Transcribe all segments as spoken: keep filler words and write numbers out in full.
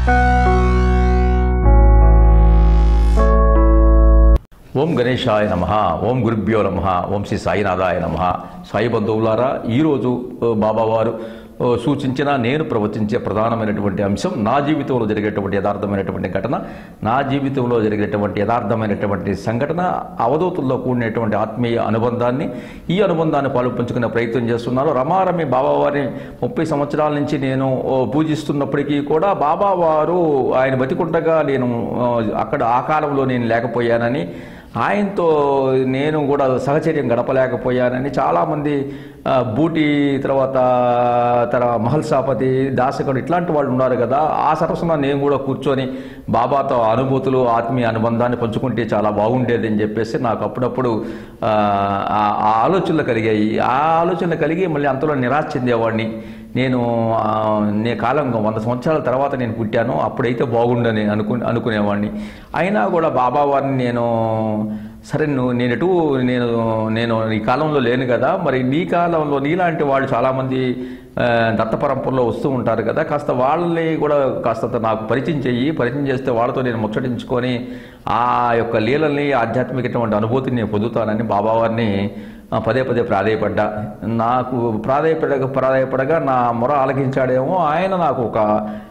ఓం గణేశాయ నమః. ఓం గురుభ్యో నమః. ఓం శ్రీ సాయినాథాయ నమః. సాయి బంధువులారా, ఈరోజు బాబావారు సూచించిన నేను ప్రవచించే ప్రధానమైనటువంటి అంశం నా జీవితంలో జరిగేటువంటి యథార్థమైనటువంటి ఘటన, నా జీవితంలో జరిగేటువంటి యథార్థమైనటువంటి సంఘటన, అవధూతుల్లో కూడినటువంటి ఆత్మీయ అనుబంధాన్ని, ఈ అనుబంధాన్ని పాలు పంచుకునే ప్రయత్నం చేస్తున్నాను. రమారమి బాబావారిని ముప్పై సంవత్సరాల నుంచి నేను పూజిస్తున్నప్పటికీ కూడా బాబావారు ఆయన బతికుండగా నేను అక్కడ ఆ కాలంలో నేను లేకపోయానని, ఆయనతో నేను కూడా సహచర్యం గడపలేకపోయానని చాలామంది బూటి తర్వాత తర మహల్సాపతి దాసకుడు ఇట్లాంటి వాళ్ళు ఉన్నారు కదా, ఆ సరస్సున నేను కూడా కూర్చొని బాబాతో అనుభూతులు ఆత్మీయ అనుబంధాన్ని పంచుకుంటే చాలా బాగుండేది అని చెప్పేసి నాకు అప్పుడప్పుడు ఆ ఆలోచనలు కలిగాయి. ఆ ఆలోచనలు కలిగి మళ్ళీ అంతలో నిరాశ చెందేవాడిని. నేను నే కాలం వంద సంవత్సరాల తర్వాత నేను పుట్టాను, అప్పుడైతే బాగుండని అనుకు అనుకునేవాడిని. అయినా కూడా బాబా వారిని నేను సరే నువ్వు నేను ఎటు నేను నేను ఈ కాలంలో లేను కదా, మరి నీ కాలంలో నీలాంటి వాళ్ళు చాలామంది దత్త పరంపరలో వస్తూ ఉంటారు కదా, కాస్త వాళ్ళని కూడా కాస్త నాకు పరిచయం చెయ్యి, పరిచయం చేస్తే వాళ్ళతో నేను ముచ్చటించుకొని ఆ యొక్క లీలల్ని ఆధ్యాత్మికటువంటి అనుభూతిని నేను పొందుతానని బాబావారిని పదే పదే ప్రాధేయపడ్డా. నాకు ప్రాధేయపడగా ప్రాధేయపడగా నా మొర ఆలకించాడేమో, ఆయన నాకు ఒక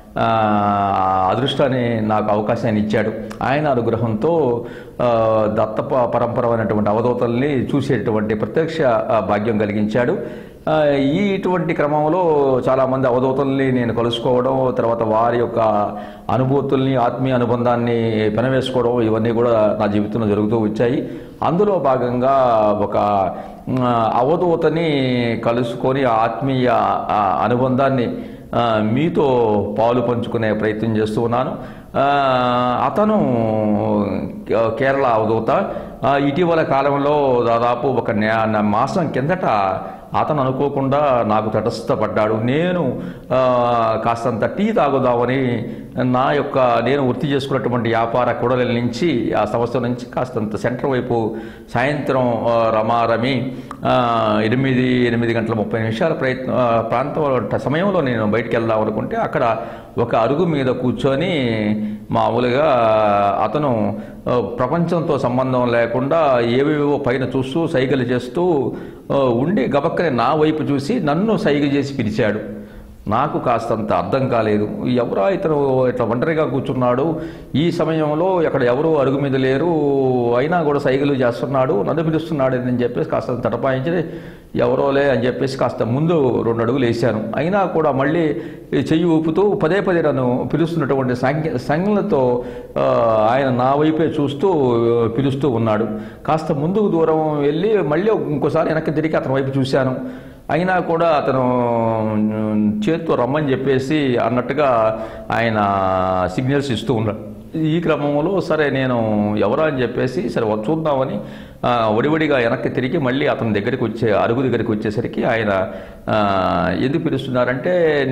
అదృష్టాన్ని నాకు అవకాశాన్ని ఇచ్చాడు. ఆయన అనుగ్రహంతో దత్త పరంపరమైనటువంటి అవధూతల్ని చూసేటువంటి ప్రత్యక్ష భాగ్యం కలిగించాడు. ఈ ఇటువంటి క్రమంలో చాలామంది అవధూతల్ని నేను కలుసుకోవడం, తర్వాత వారి యొక్క అనుభూతుల్ని ఆత్మీయ అనుబంధాన్ని పెనవేసుకోవడం, ఇవన్నీ కూడా నా జీవితంలో జరుగుతూ వచ్చాయి. అందులో భాగంగా ఒక అవధూతని కలుసుకొని ఆత్మీయ అనుబంధాన్ని మీతో పాలు పంచుకునే ప్రయత్నం చేస్తూ ఉన్నాను. అతను కేరళ అవధూత. ఇటీవల కాలంలో దాదాపు ఒక మాసం కిందట అతను అనుకోకుండా నాకు తటస్థపడ్డాడు. నేను కాస్తంత టీ తాగుదామని నా యొక్క నేను వృత్తి చేసుకున్నటువంటి వ్యాపార కూడలి నుంచి ఆ సంవత్సరం నుంచి కాస్తంత సెంటర్ వైపు సాయంత్రం రమారమి ఎనిమిది ఎనిమిది గంటల ముప్పై నిమిషాల ప్రయత్న ప్రాంతం సమయంలో నేను బయటికి వెళ్దాం అనుకుంటే అక్కడ ఒక అరుగు మీద కూర్చొని మామూలుగా అతను ప్రపంచంతో సంబంధం లేకుండా ఏవేవో పైన చూస్తూ సైగలు చేస్తూ ఉండి గబక్కనే నా వైపు చూసి నన్ను సైగ చేసి పిలిచాడు. నాకు కాస్తంత అర్థం కాలేదు. ఎవరా ఇతను ఇట్లా ఒంటరిగా కూర్చున్నాడు, ఈ సమయంలో ఎక్కడ ఎవరు అరుగు మీద లేరు, అయినా కూడా సైగలు చేస్తున్నాడు, నన్ను పిలుస్తున్నాడు అని చెప్పేసి కాస్త తటపాయించి ఎవరోలే అని చెప్పేసి కాస్త ముందు రెండు అడుగులు వేశాను. అయినా కూడా మళ్ళీ చెయ్యి ఊపుతూ పదే పదే నన్ను పిలుస్తున్నటువంటి సంజ్ఞ సంజ్ఞలతో ఆయన నా వైపే చూస్తూ పిలుస్తూ ఉన్నాడు. కాస్త ముందుకు దూరం వెళ్ళి మళ్ళీ ఇంకోసారి వెనక్కి తిరిగి అతని వైపు చూశాను. అయినా కూడా అతను చేత్తో రమ్మని చెప్పేసి అన్నట్టుగా ఆయన సిగ్నల్స్ ఇస్తూ ఉన్నాడు. ఈ క్రమంలో సరే నేను ఎవరా అని చెప్పేసి సరే చూద్దామని ఒడివడిగా వెనక్కి తిరిగి మళ్ళీ అతని దగ్గరికి వచ్చే అరుగు దగ్గరికి వచ్చేసరికి ఆయన ఎందుకు పిలుస్తున్నారంటే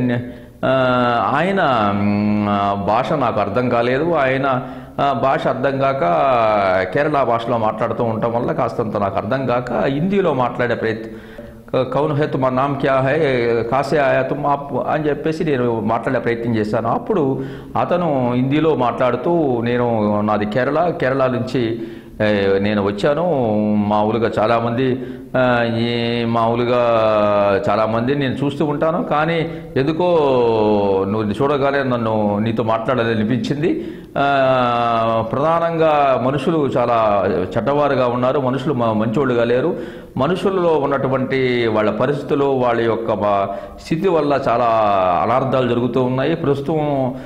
ఆయన భాష నాకు అర్థం కాలేదు. ఆయన భాష అర్థం కాక కేరళ భాషలో మాట్లాడుతూ ఉండటం వల్ల కాస్తంత నాకు అర్థం కాక హిందీలో మాట్లాడే ప్రయత్నం కౌన్ హే తుమా నామ్ క్యా హై కాసే ఆయా తుమ్ ఆప్ అని చెప్పేసి నేను మాట్లాడే ప్రయత్నం చేశాను. అప్పుడు అతను హిందీలో మాట్లాడుతూ నేను నాది కేరళ కేరళ నుంచి నేను వచ్చాను, మామూలుగా చాలామంది ఈ మామూలుగా చాలామంది నేను చూస్తూ ఉంటాను, కానీ ఎందుకో నువ్వు చూడగానే నన్ను నీతో మాట్లాడాలని అనిపించింది. ప్రధానంగా మనుషులు చాలా చెడ్డవారుగా ఉన్నారు, మనుషులు మంచోళ్ళుగా లేరు. మనుషులలో ఉన్నటువంటి వాళ్ళ పరిస్థితులు వాళ్ళ యొక్క స్థితి వల్ల చాలా అనార్థాలు జరుగుతూ ఉన్నాయి. ప్రస్తుతం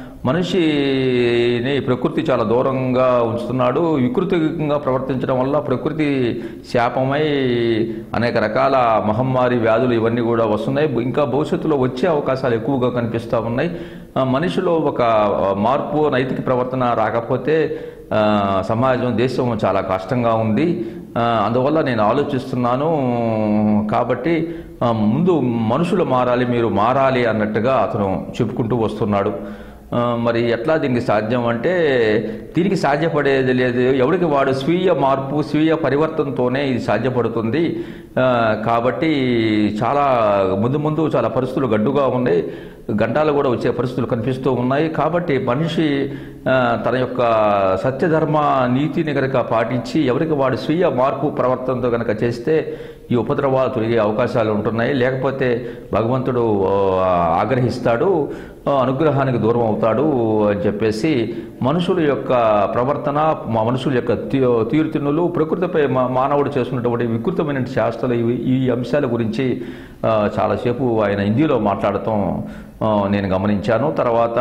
మనిషిని ప్రకృతి చాలా దూరంగా ఉంచుతున్నాడు. వికృతిగా ప్రవర్తించడం వల్ల ప్రకృతి శాపమై అనేక రకాల మహమ్మారి వ్యాధులు ఇవన్నీ కూడా వస్తున్నాయి. ఇంకా భవిష్యత్తులో వచ్చే అవకాశాలు ఎక్కువగా కనిపిస్తూ ఉన్నాయి. మనిషిలో ఒక మార్పు నైతిక ప్రవర్తన రాకపోతే సమాజం దేశం చాలా కష్టంగా ఉంది. అందువల్ల నేను ఆలోచిస్తున్నాను. కాబట్టి ముందు మనుషులు మారాలి, మీరు మారాలి అన్నట్టుగా అతను చెప్పుకుంటూ వస్తున్నాడు. మరి ఎట్లా దీనికి సాధ్యం అంటే దీనికి సాధ్యపడేది లేదు. ఎవరికి వాడు స్వీయ మార్పు స్వీయ పరివర్తనతోనే ఇది సాధ్యపడుతుంది. కాబట్టి చాలా ముందు ముందు చాలా పరిస్థితులు గడ్డుగా ఉన్నాయి. గంటాలు కూడా వచ్చే పరిస్థితులు కనిపిస్తూ ఉన్నాయి. కాబట్టి మనిషి తన యొక్క సత్యధర్మ నీతిని కనుక పాటించి ఎవరికి వాడు స్వీయ మార్పు ప్రవర్తనతో కనుక చేస్తే ఈ ఉపద్రవాలు తొలగే అవకాశాలు ఉంటున్నాయి. లేకపోతే భగవంతుడు ఆగ్రహిస్తాడు, అనుగ్రహానికి దూరం అవుతాడు అని చెప్పేసి మనుషుల యొక్క ప్రవర్తన, మనుషుల యొక్క తీరుతిన్నులు, ప్రకృతిపై మానవుడు చేస్తున్నటువంటి వికృతమైన శాస్త్రాలు ఈ అంశాల గురించి చాలాసేపు ఆయన హిందీలో మాట్లాడటం నేను గమనించాను. తర్వాత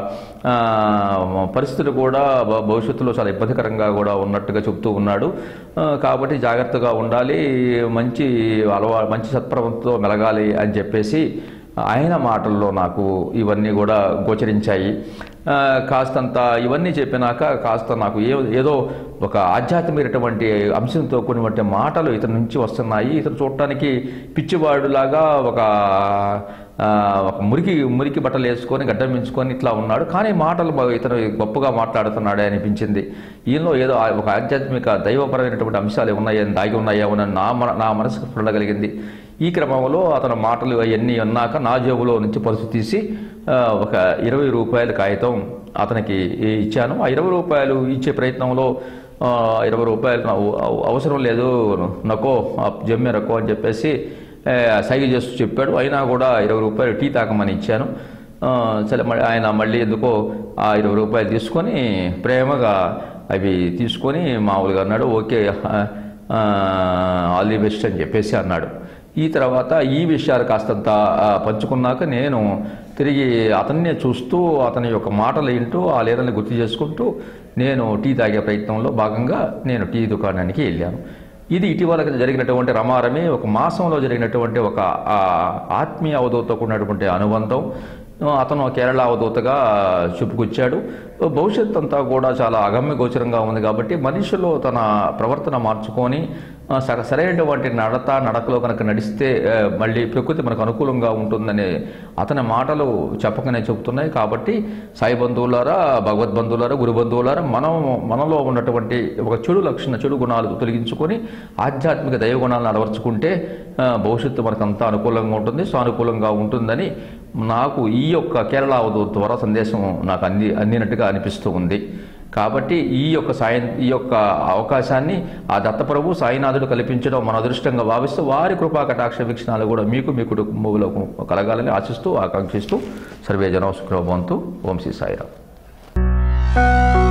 పరిస్థితులు కూడా భవిష్యత్తులో చాలా ఇబ్బందికరంగా కూడా ఉన్నట్టుగా చెప్తూ ఉన్నాడు. కాబట్టి జాగ్రత్తగా ఉండాలి, మంచి అలవా మంచి సత్ప్రవర్తనతో మెలగాలి అని చెప్పేసి ఆయన మాటల్లో నాకు ఇవన్నీ కూడా గోచరించాయి. కాస్తంత ఇవన్నీ చెప్పినాక కాస్త నాకు ఏ ఏదో ఒక ఆధ్యాత్మికమైనటువంటి అంశంతో కూడినటువంటి మాటలు ఇతని నుంచి వస్తున్నాయి. ఇతను చూడటానికి పిచ్చివాడులాగా ఒక ఒక మురికి మురికి బట్టలు వేసుకొని గడ్డం పెంచుకొని ఇట్లా ఉన్నాడు, కానీ మాటలు ఇతను గొప్పగా మాట్లాడుతున్నాడే అనిపించింది. ఈయనలో ఏదో ఒక ఆధ్యాత్మిక దైవపరమైనటువంటి అంశాలు ఉన్నాయని దాగి ఉన్నాయేమో నా నా మనసుకు చూడగలిగింది. ఈ క్రమంలో అతని మాటలు అవన్నీ అన్నాక నా జేబులో నుంచి పరుసు తీసి ఒక ఇరవై రూపాయల కాగితం అతనికి ఇచ్చాను. ఆ ఇరవై రూపాయలు ఇచ్చే ప్రయత్నంలో ఇరవై రూపాయలు అవసరం లేదు నకో జమ్మె రకో అని చెప్పేసి సైగ చేస్తూ చెప్పాడు. అయినా కూడా ఇరవై రూపాయలు టీ తాకమని ఇచ్చాను. సరే ఆయన మళ్ళీ ఎందుకో ఆ ఇరవై రూపాయలు తీసుకొని ప్రేమగా అవి తీసుకొని మామూలుగా అన్నాడు, ఓకే ఆల్ ది బెస్ట్ అని చెప్పేసి అన్నాడు. ఈ తర్వాత ఈ విషయాలు కాస్తంత పంచుకున్నాక నేను తిరిగి అతన్నే చూస్తూ అతని యొక్క మాటలు ఏంటో ఆ లీడర్ని గుర్తు చేసుకుంటూ నేను టీ తాగే ప్రయత్నంలో భాగంగా నేను టీ దుకాణానికి వెళ్ళాను. ఇది ఇటీవల జరిగినటువంటి రమారమి ఒక మాసంలో జరిగినటువంటి ఒక ఆత్మీయ అవధూతతో కూడినటువంటి అనుబంధం. అతను కేరళ అవధూతగా చెప్పుకొచ్చాడు. భవిష్యత్ అంతా కూడా చాలా అగమ్య గోచరంగా ఉంది. కాబట్టి మనిషిలో తన ప్రవర్తన మార్చుకొని సరైనటువంటి నడత నడకలో కనుక నడిస్తే మళ్ళీ ప్రకృతి మనకు అనుకూలంగా ఉంటుందనే అతని మాటలు చెప్పకనే చెబుతున్నాయి. కాబట్టి సాయి బంధువులారా, భగవద్ బంధువులారా, గురు బంధువులారా, మనం మనలో ఉన్నటువంటి ఒక చెడు లక్షణ చెడు గుణాలు తొలగించుకొని ఆధ్యాత్మిక దైవ గుణాలను అలవర్చుకుంటే భవిష్యత్తు మనకంతా అనుకూలంగా ఉంటుంది, సానుకూలంగా ఉంటుందని నాకు ఈ యొక్క కేరళ అవధూత ద్వారా సందేశం నాకు అంది అందినట్టుగా అనిపిస్తూ ఉంది. కాబట్టి ఈ యొక్క సాయం ఈ యొక్క అవకాశాన్ని ఆ దత్తప్రభు సాయినాథుడు కల్పించడం మన అదృష్టంగా భావిస్తూ వారి కృపా కటాక్ష వీక్షణాలు కూడా మీకు మీ కుటుంబంలో కలగాలని ఆశిస్తూ ఆకాంక్షిస్తూ సర్వే జనో సుఖినో భవంతు. ఓం శ్రీ సాయిరామ్.